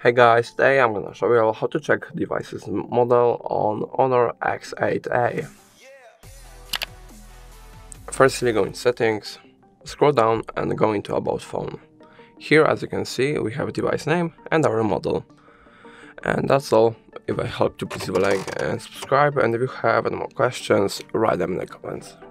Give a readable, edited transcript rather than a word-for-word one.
Hey guys, today I'm gonna show you how to check device's model on Honor X8a. Firstly, go in settings, scroll down and go into about phone. Here, as you can see, we have device name and our model. And that's all. If I helped you, please leave a like and subscribe, and if you have any more questions, write them in the comments.